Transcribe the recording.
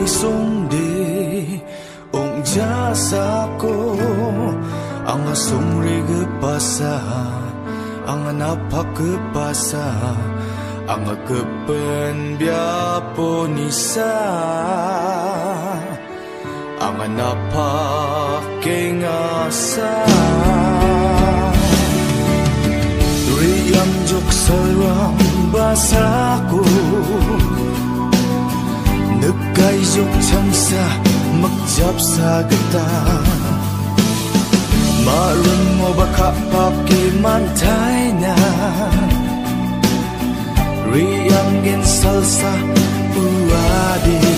sung de ong jasa ko ang sung rege pasa ang napak ke pasa ang kepen biapo nisa ang napak ke ngasa riyam jok sarang basaku Negay jok chamsa magjap sa gata Marun mo baka pakimantai na Riyang gin salsa uadi